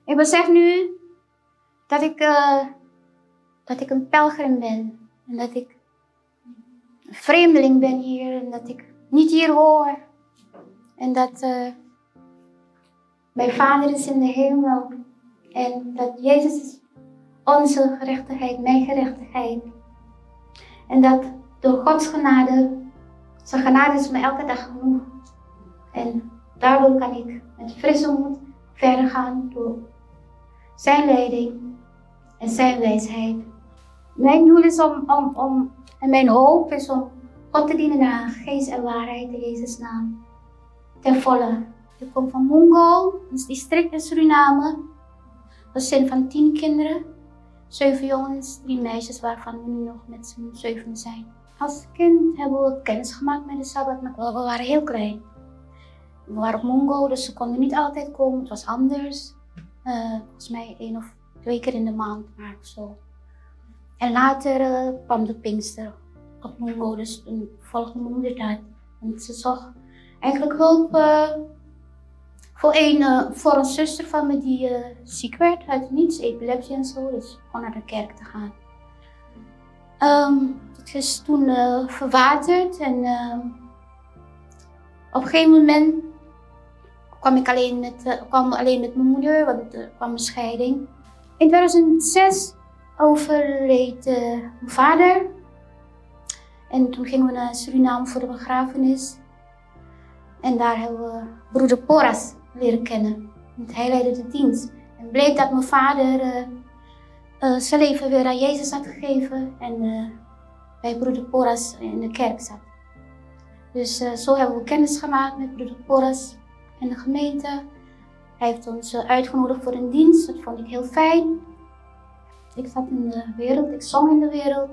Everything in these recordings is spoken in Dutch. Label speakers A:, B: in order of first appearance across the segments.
A: Ik besef nu dat ik een pelgrim ben. En dat ik een vreemdeling ben hier. En dat ik niet hier hoor. En dat mijn Vader is in de hemel. En dat Jezus is onze gerechtigheid, mijn gerechtigheid. En dat door Gods genade, zijn genade is me elke dag genoeg. En daardoor kan ik met frisse moed verder gaan door zijn leiding en zijn wijsheid. Mijn doel is en mijn hoop is om God te dienen naar geest en waarheid in Jezus' naam. Ten volle. Ik kom van Mungo, een district in Suriname. Een gezin van 10 kinderen. 7 jongens, 3 meisjes, waarvan we nu nog met z'n 7 zijn. Als kind hebben we kennis gemaakt met de Sabbat, maar we waren heel klein. We waren op Mungo, dus ze konden niet altijd komen. Het was anders. Volgens mij 1 of 2 keer in de maand, maar zo. En later kwam de Pinkster op Mungo, dus toen volgde mijn moeder dat. En ze zocht eigenlijk hulp voor een zuster van me die ziek werd uit niets, epilepsie en zo, dus gewoon naar de kerk te gaan. Het is toen verwaterd en op een gegeven moment kwam ik alleen met mijn moeder, want er kwam een scheiding. In 2006 overleed mijn vader en toen gingen we naar Suriname voor de begrafenis. En daar hebben we broeder Porras leren kennen. Hij leidde de dienst. En bleek dat mijn vader zijn leven weer aan Jezus had gegeven en bij broeder Porras in de kerk zat. Dus zo hebben we kennis gemaakt met broeder Porras en de gemeente. Hij heeft ons uitgenodigd voor een dienst, dat vond ik heel fijn. Ik zat in de wereld, ik zong in de wereld.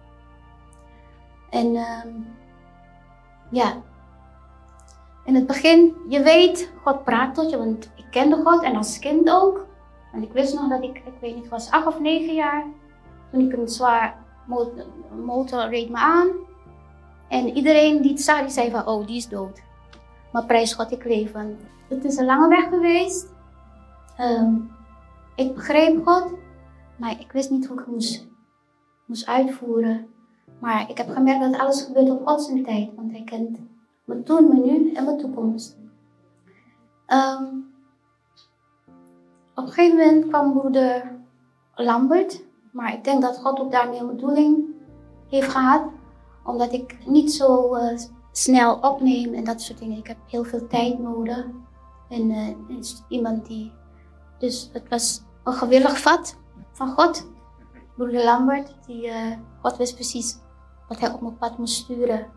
A: En ja, in het begin, je weet, God praat tot je, want ik kende God en als kind ook. En ik wist nog dat ik weet niet, ik was 8 of 9 jaar. Toen ik een zwaar motor reed me aan. En iedereen die het zag, die zei van, oh, die is dood. Maar prijs God, ik leef. Want het is een lange weg geweest. Ik begreep God, maar ik wist niet hoe ik moest uitvoeren. Maar ik heb gemerkt dat alles gebeurt op Gods tijd, want Hij kent mijn toen, mijn nu en mijn toekomst. Op een gegeven moment kwam broeder Lambert, maar ik denk dat God ook daarmee een bedoeling heeft gehad, omdat ik niet zo snel opneem en dat soort dingen. Ik heb heel veel tijd nodig en iemand die, dus het was een gewillig vat van God, broeder Lambert, die God wist precies wat hij op mijn pad moest sturen.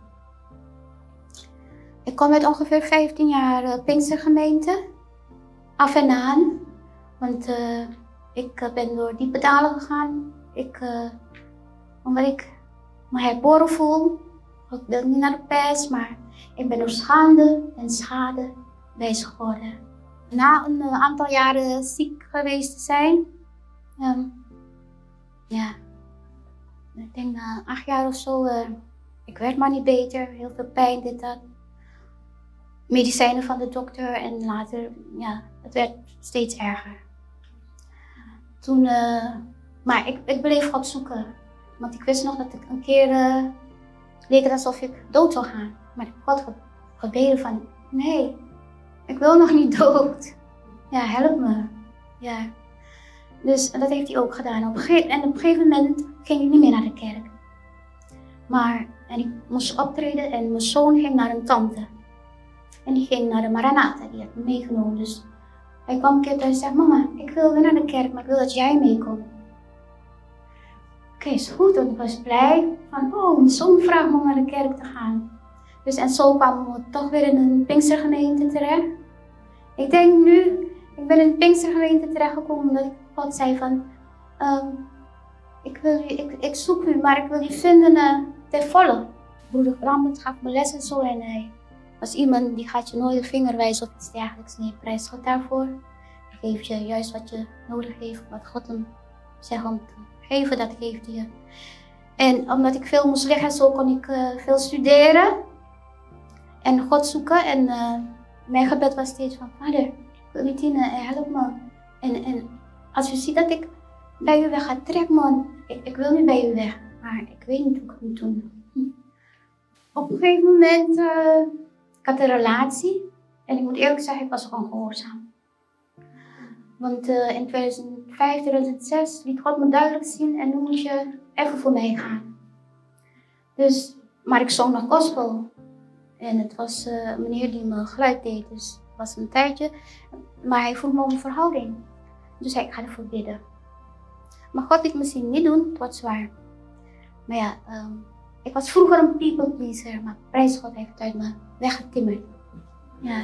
A: Ik kom uit ongeveer 15 jaar Pinkstergemeente, af en aan, want ik ben door diepe dalen gegaan. Omdat ik me herboren voel, ik wil niet naar de pers, maar ik ben door schade en schade wijs geworden. Na een aantal jaren ziek geweest te zijn, ja, ik denk na 8 jaar of zo, ik werd maar niet beter, heel veel pijn, dit, dat. Medicijnen van de dokter en later, ja, het werd steeds erger. Toen, maar ik bleef God zoeken, want ik wist nog dat ik een keer leek het alsof ik dood zou gaan. Maar ik heb God gebeden van, nee, ik wil nog niet dood. Ja, help me. Ja. Dus dat heeft hij ook gedaan. Op een gegeven moment ging ik niet meer naar de kerk. En ik moest optreden en mijn zoon ging naar een tante. En die ging naar de Maranatha, die had me meegenomen. Dus hij kwam een keer thuis en zei, mama, ik wil weer naar de kerk, maar ik wil dat jij meekomt. Oké, is goed, want ik was blij van, oh, mijn zoon vraagt me om naar de kerk te gaan. Dus en zo kwamen we toch weer in een Pinkstergemeente terecht. Ik denk nu, ik ben in een Pinkstergemeente terechtgekomen omdat ik God zei van, ik zoek u, maar ik wil u vinden ten volle. Broeder Lambert gaf me les en zo en hij was iemand die gaat je nooit de vinger wijzen of iets dergelijks. Nee, prijs God daarvoor. Hij geeft je juist wat je nodig heeft, wat God hem zegt om te geven, dat geeft hij je. En omdat ik veel moest liggen, zo kon ik veel studeren en God zoeken. En mijn gebed was steeds van, Vader, ik wil u dienen en help me. En als u ziet dat ik bij u weg ga, trek me. Ik wil nu bij u weg, maar ik weet niet hoe ik het moet doen. Op een gegeven moment, ik had een relatie. En ik moet eerlijk zeggen, ik was gewoon gehoorzaam. Want in 2005, 2006 liet God me duidelijk zien en nu moet je even voor mij gaan. Dus, maar ik zong nog gospel. En het was een meneer die me geluid deed, dus het was een tijdje. Maar hij vroeg me om een verhouding. Dus zei ik ga ervoor bidden. Maar God liet me zien, niet doen, het wordt zwaar. Maar ja, ik was vroeger een people pleaser, maar prijs God heeft het uit me weggetimmerd. Ja.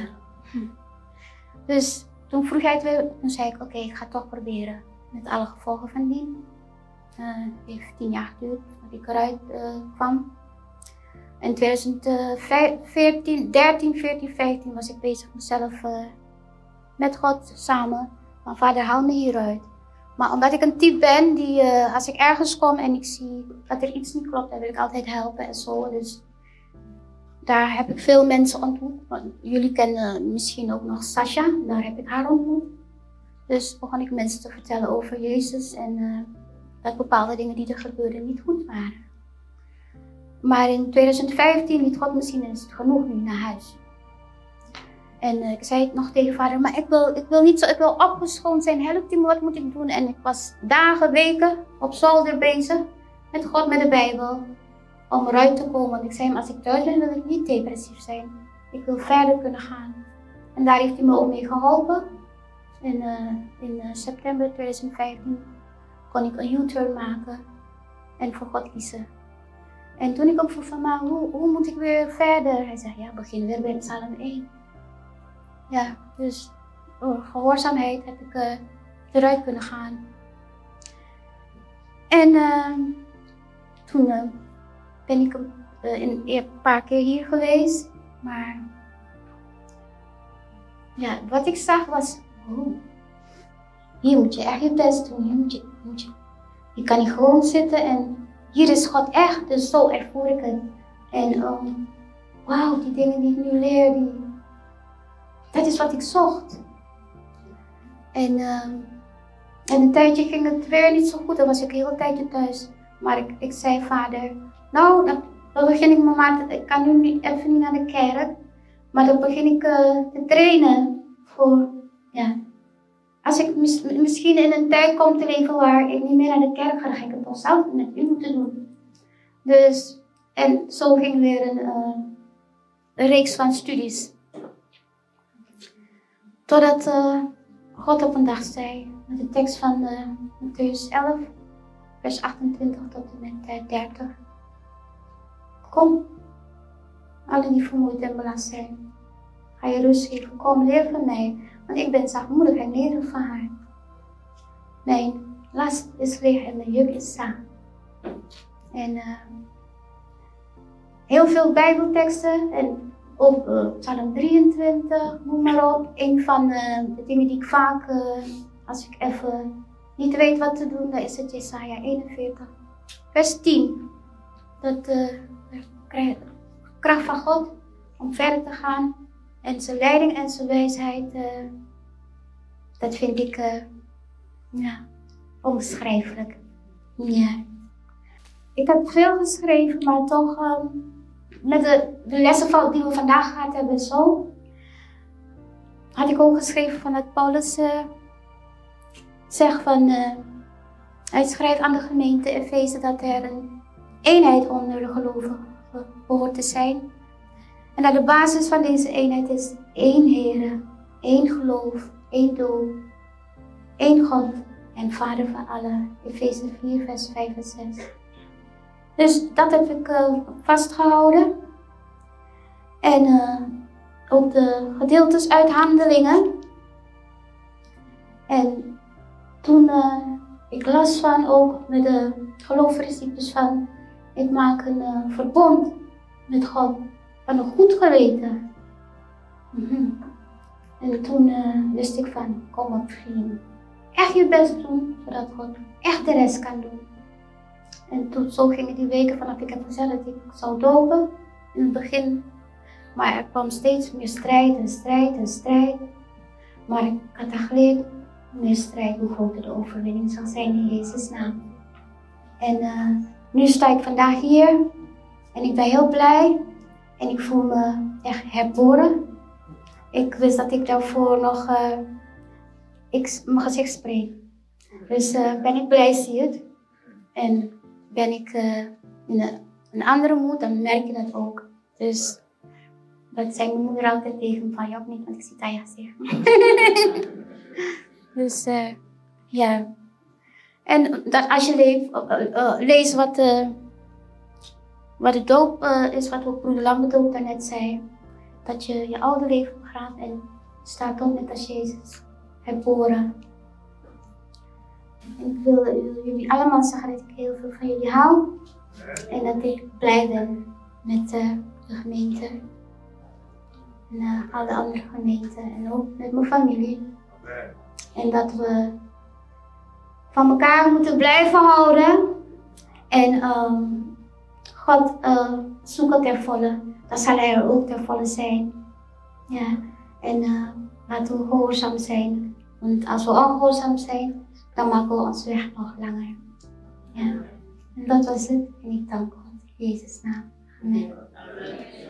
A: Dus toen vroeg hij het weer, toen zei ik oké, ik ga het toch proberen. Met alle gevolgen van dien. Het heeft 10 jaar geduurd dat ik eruit kwam. In 2013, 14, 15 was ik bezig mezelf met God samen. Mijn vader haalde me hieruit. Maar omdat ik een type ben die als ik ergens kom en ik zie dat er iets niet klopt, dan wil ik altijd helpen en zo. Dus daar heb ik veel mensen ontmoet. Jullie kennen misschien ook nog Sasha, daar heb ik haar ontmoet. Dus begon ik mensen te vertellen over Jezus en dat bepaalde dingen die er gebeurden niet goed waren. Maar in 2015 liet God me zien en is het genoeg nu naar huis. En ik zei het nog tegen vader, maar ik wil niet zo, ik wil opgeschoond zijn, helpt u me, wat moet ik doen? En ik was dagen, weken op zolder bezig met God, met de Bijbel, om eruit te komen. Want ik zei hem, als ik thuis ben wil ik niet depressief zijn. Ik wil verder kunnen gaan. En daar heeft hij me ook mee geholpen. En in september 2015 kon ik een U-turn maken en voor God kiezen. En toen ik ook vroeg van, maar hoe moet ik weer verder? Hij zei, ja, begin weer bij Psalm 1. Ja, dus door gehoorzaamheid heb ik eruit kunnen gaan. En toen ben ik een paar keer hier geweest. Maar ja, wat ik zag was, hier moet je echt je best doen. Je kan niet gewoon zitten en hier is God echt, dus zo ervoer ik het. En wauw, die dingen die ik nu leer, dat is wat ik zocht. En een tijdje ging het weer niet zo goed, dan was ik een hele tijdje thuis. Maar ik zei vader, nou, dan begin ik ik kan nu even niet naar de kerk, maar dan begin ik te trainen voor, ja. Als ik misschien in een tijd kom te leven waar ik niet meer naar de kerk ga, dan ga ik het toch zelf met u moeten doen. Dus, en zo ging weer een reeks van studies. Totdat God op een dag zei, met de tekst van Mattheüs 11, vers 28 tot en met 30. Kom, alle die vermoeid en belast zijn. Ga je rust geven, kom, leer van mij, want ik ben zachtmoedig en nederig van hart. Mijn last is licht en mijn juk is zacht. En heel veel bijbelteksten en ook Psalm 23, noem maar op. Een van de dingen die ik vaak, als ik even niet weet wat te doen, dan is het Jesaja 41, vers 10. Dat krijg je kracht van God om verder te gaan. En zijn leiding en zijn wijsheid, dat vind ik ja, onbeschrijfelijk. Ja. Ik heb veel geschreven, maar toch met de lessen die we vandaag gehad hebben zo, had ik ook geschreven van dat Paulus zegt van, hij schrijft aan de gemeente Efeze dat er een eenheid onder de gelovigen behoort te zijn. En dat de basis van deze eenheid is één Heere, één geloof, één doel, één God en Vader van allen. Efeze 4 vers 5 en 6. Dus dat heb ik vastgehouden. En ook de gedeeltes uit Handelingen. En toen ik las van ook met de geloofsprincipes van ik maak een verbond met God van een goed geweten. En toen wist ik van kom op vriend, echt je best doen zodat God echt de rest kan doen. En toen zo gingen die weken vanaf ik heb gezegd dat ik zou dopen in het begin. Maar er kwam steeds meer strijd en strijd en strijd. Maar ik had geleerd, hoe meer strijd, hoe groter de overwinning zal zijn in Jezus' naam. En nu sta ik vandaag hier en ik ben heel blij en ik voel me echt herboren. Ik wist dat ik daarvoor nog mijn gezicht spreek. Dus ben ik blij, zie je het. En ben ik in een andere moed, dan merk je dat ook. Dus dat zei mijn moeder altijd tegen me, van je ook niet, want ik zie het aan je gezicht. Dus ja. En dat als je leest wat de doop is, wat ook broeder Lamberdoop daarnet zei. Dat je je oude leven begraaft en staat op net als Jezus, herboren. En ik wil jullie allemaal zeggen dat ik heel veel van jullie hou. En dat ik blij ben met de gemeente. En alle andere gemeenten en ook met mijn familie. En dat we van elkaar moeten blijven houden. En God zoeken ten volle. Dan zal Hij er ook ten volle zijn. Ja. En laten we gehoorzaam zijn. Want als we ongehoorzaam zijn, dan maken we ons weg nog langer. Ja. En dat was het. En ik dank God in Jezus' naam. Amen.